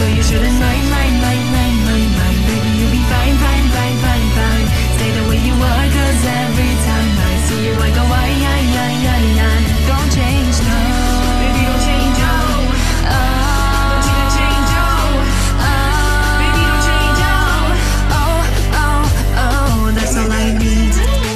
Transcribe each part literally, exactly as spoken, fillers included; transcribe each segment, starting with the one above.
So you shouldn't mind, mind, mind, mind, mind, mind. Baby, you'll be fine, fine, fine, fine, fine. Stay the way you are, cause every time I see you I go, ay, ay, ay, ay, ay. Don't change, no. Baby, don't change, oh, oh. Don't you change, oh, oh. Baby, don't change, oh, oh, oh, oh. That's all I need.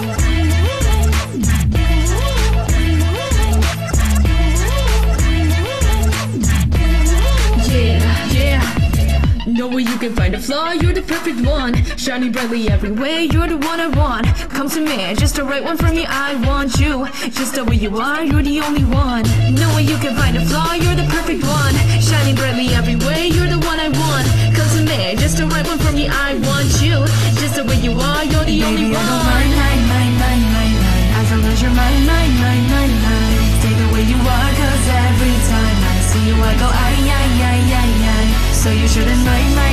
Know where you can find a flaw, you're the perfect one. Shining brightly everywhere, you're the one I want. Come to me, just the right one for me, I want you. Just the way you are, you're the only one. Know where you can find a flaw, you're the perfect one. Shining brightly everywhere, you're the one I want. Come to me, just the right one for me, I want you. Just the way you are, you're the only one. Baby, I don't mind, mind, mind, mind, mind, mind. As long as you're mine, mine, mine, mine, mine. Stay the way you are, cause every time I see you I go, ay, ay, ay, ay, ay. So you shouldn't mind, mind.